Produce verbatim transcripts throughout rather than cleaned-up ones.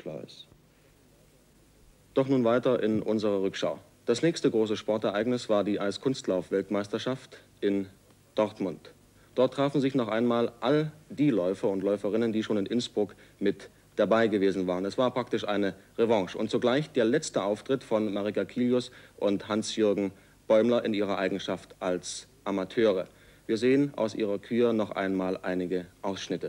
klar ist. Doch nun weiter in unserer Rückschau. Das nächste große Sportereignis war die Eiskunstlauf-Weltmeisterschaft in Dortmund. Dort trafen sich noch einmal all die Läufer und Läuferinnen, die schon in Innsbruck mit dabei gewesen waren. Es war praktisch eine Revanche und zugleich der letzte Auftritt von Marika Kilius und Hans-Jürgen Bäumler in ihrer Eigenschaft als Amateure. Wir sehen aus ihrer Kür noch einmal einige Ausschnitte.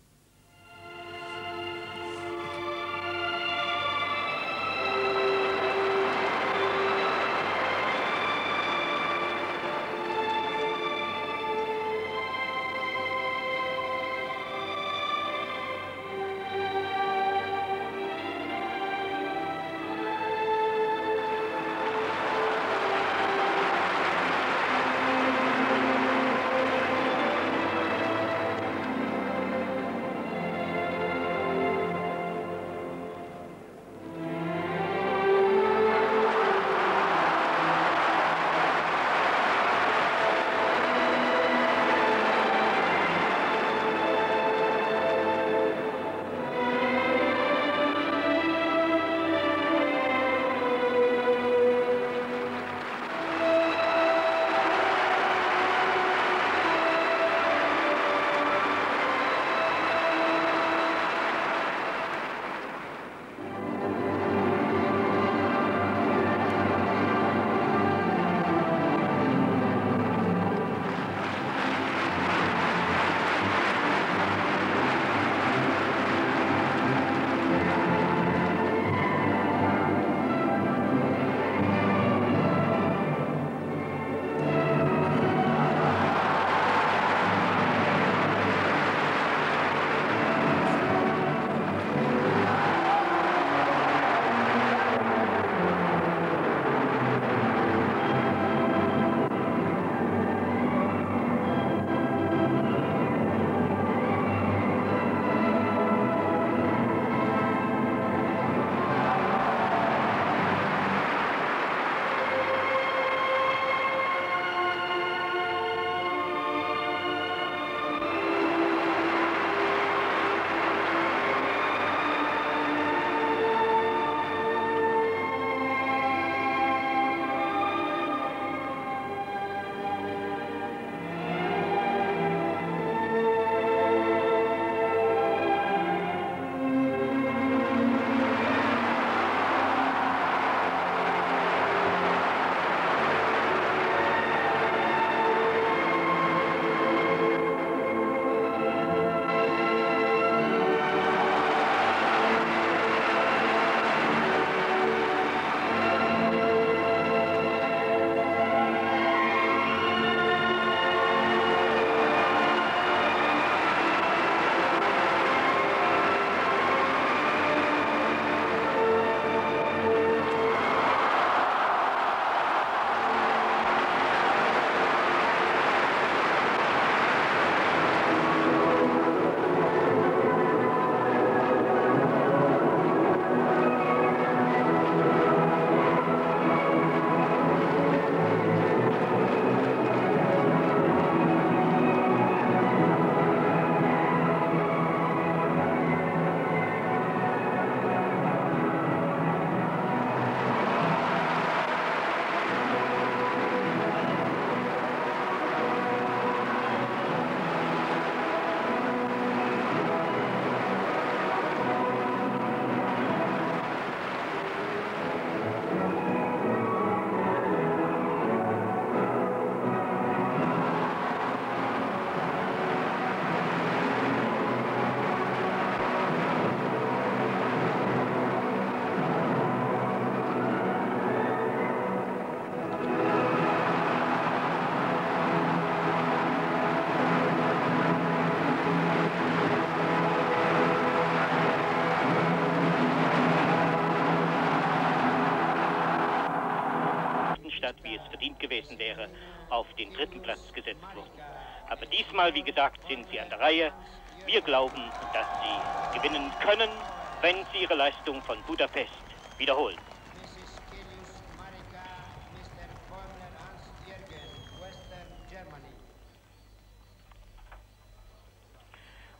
wie es verdient gewesen wäre, auf den dritten Platz gesetzt wurden. Aber diesmal, wie gesagt, sind sie an der Reihe. Wir glauben, dass sie gewinnen können, wenn sie ihre Leistung von Budapest wiederholen.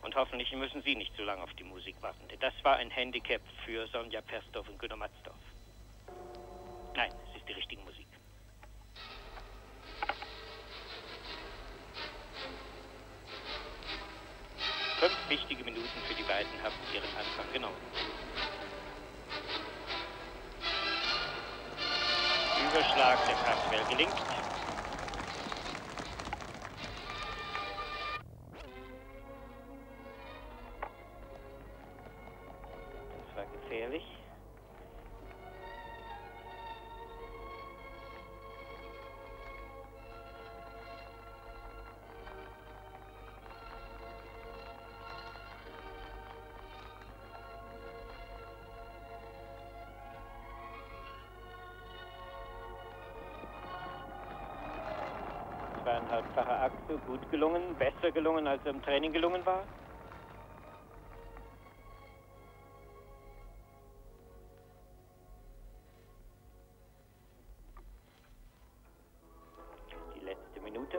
Und hoffentlich müssen Sie nicht so lange auf die Musik warten. Denn das war ein Handicap für Sonja Persdorf und Gunnar Matzdorf. Nein, es ist die richtige Musik. Fünf wichtige Minuten für die beiden haben ihren Anfang genommen. Überschlag der Kraftwell gelingt. Das war gefährlich. Ein halbfacher Achse, gut gelungen, besser gelungen, als er im Training gelungen war. Die letzte Minute.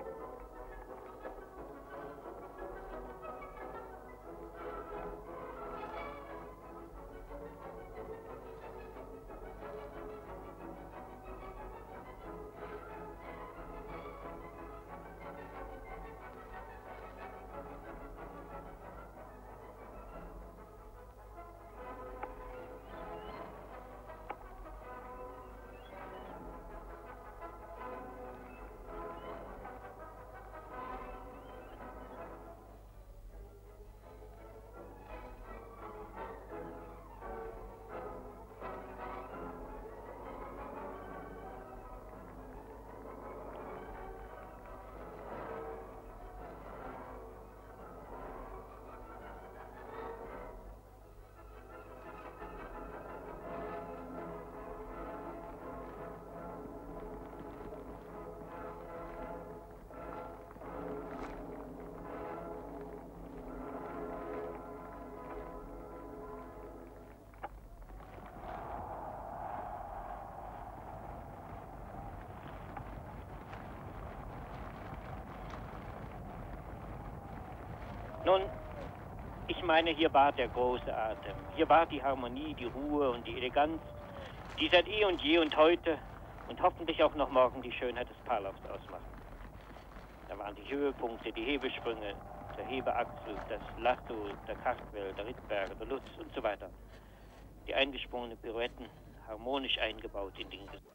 Nun, ich meine, hier war der große Atem. Hier war die Harmonie, die Ruhe und die Eleganz, die seit eh und je und heute und hoffentlich auch noch morgen die Schönheit des Paarlaufs ausmachen. Da waren die Höhepunkte, die Hebesprünge, der Hebeachsel, das Lasso, der Kartwell, der Rittberger, der Lutz und so weiter. Die eingesprungenen Pirouetten, harmonisch eingebaut in den Gesang.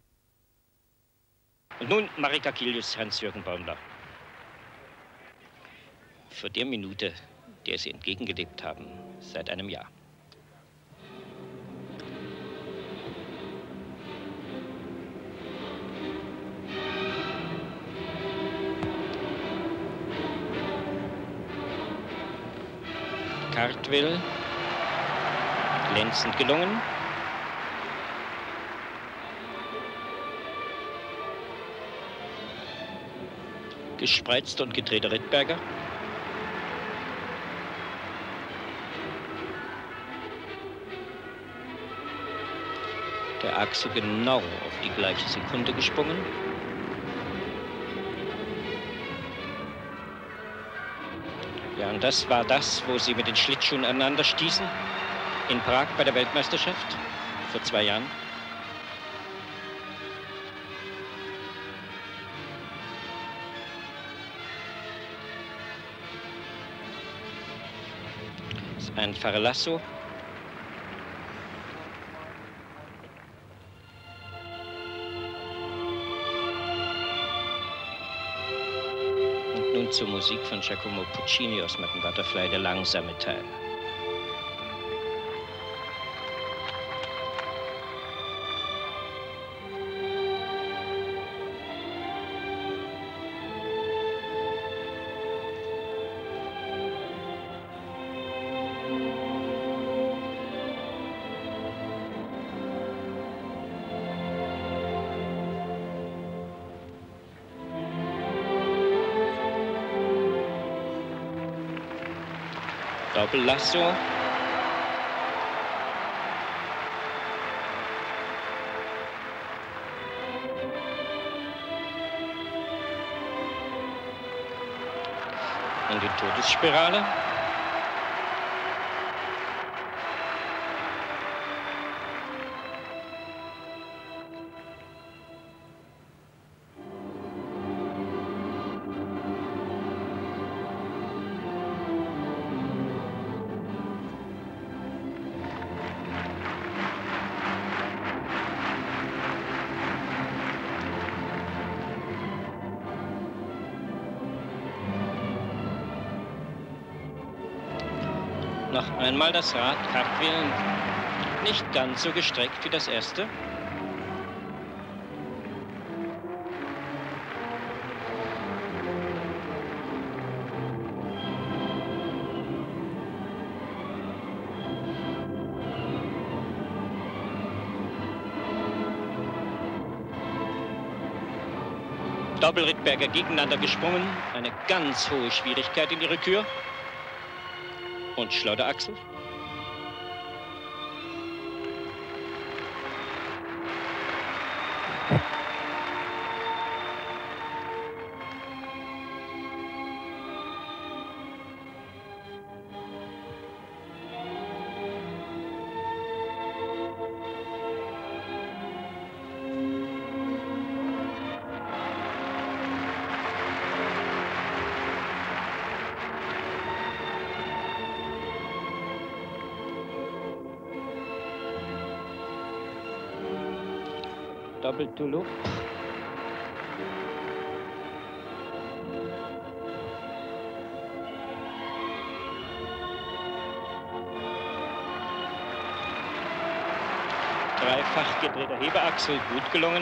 Und nun Marika Kilius, Hans-Jürgen Baumler. Für die Minute, der Sie entgegengelebt haben, seit einem Jahr. Kartwell, glänzend gelungen. Gespreizt und gedrehter Rittberger. Der Achse genau auf die gleiche Sekunde gesprungen. Ja, und das war das, wo sie mit den Schlittschuhen aneinander stießen. In Prag bei der Weltmeisterschaft vor zwei Jahren. Das ist ein Farlasso. Nun zur Musik von Giacomo Puccini aus Madame Butterfly, der langsame Teil. Doppel-Lasso. Und die Todesspirale. Noch einmal das Rad, Kartwheel, nicht ganz so gestreckt wie das erste. Doppelrittberger gegeneinander gesprungen, eine ganz hohe Schwierigkeit in die Rückkür. Und Schleuderachsel. Doppel-Tulu. Dreifach gedrehter Heberachsel, gut gelungen.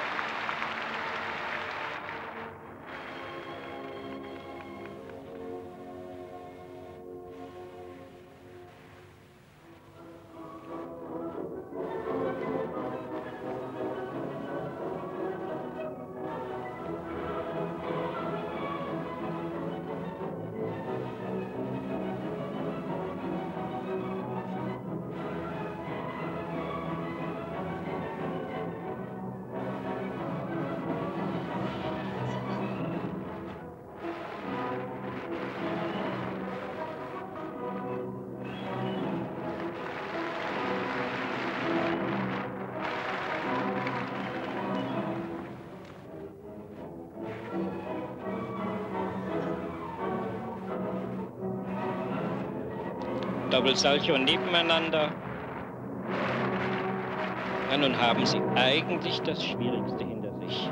Doppelsalcho nebeneinander. Ja, nun haben sie eigentlich das Schwierigste hinter sich.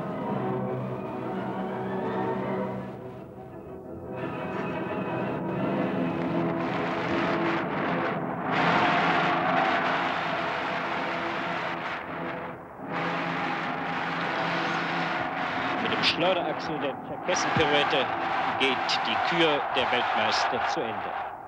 Mit dem Schleuderachsel der Tscherkessenpirouette geht die Kür der Weltmeister zu Ende.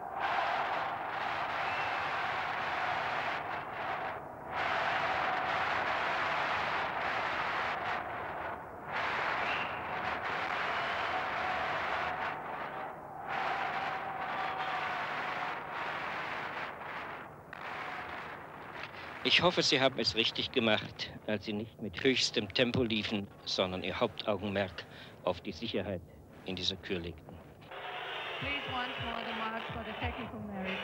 Ich hoffe, Sie haben es richtig gemacht, als Sie nicht mit höchstem Tempo liefen, sondern Ihr Hauptaugenmerk auf die Sicherheit in dieser Kür legten. Please once more the mark for the technical merit.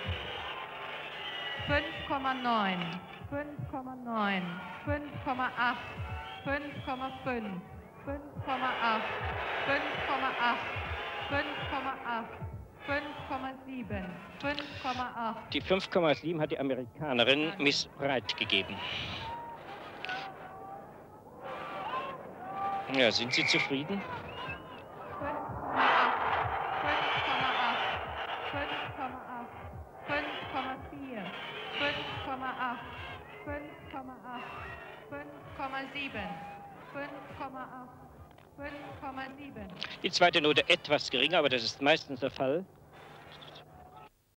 fünf Komma neun, fünf Komma neun, fünf Komma acht, fünf Komma fünf, fünf Komma acht, fünf Komma acht, fünf Komma acht, fünf Komma sieben, fünf Komma acht. Die fünf Komma sieben hat die Amerikanerin Miss Breit gegeben. Ja, sind Sie zufrieden? fünf Komma acht, fünf Komma acht, fünf Komma vier, fünf Komma acht, fünf Komma acht, fünf Komma sieben, fünf Komma acht, fünf Komma sieben. Die zweite Note etwas geringer, aber das ist meistens der Fall.